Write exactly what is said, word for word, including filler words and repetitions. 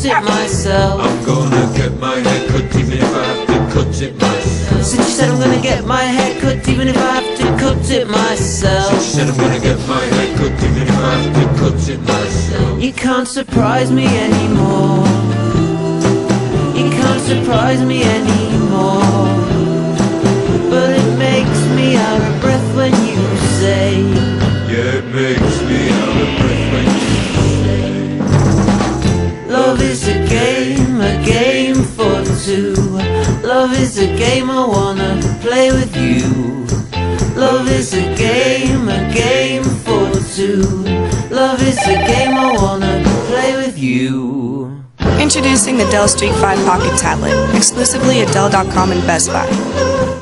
cut it myself. I'm gonna get my hair cut even if I have to cut it myself. Since you said I'm gonna get my hair cut even if I have to cut it myself. Since you said I'm gonna get my hair cut even if I have to cut it myself. You can't surprise me anymore. You can't surprise me anymore. But it makes me out of breath when you say, yeah, it makes me out of breath when you say, love is a game, a game for two. Love is a game I wanna play with you. Love is a game, a game for two. Love is a game I wanna play with you. Introducing the Dell Streak five Pocket Tablet, exclusively at Dell dot com and Best Buy.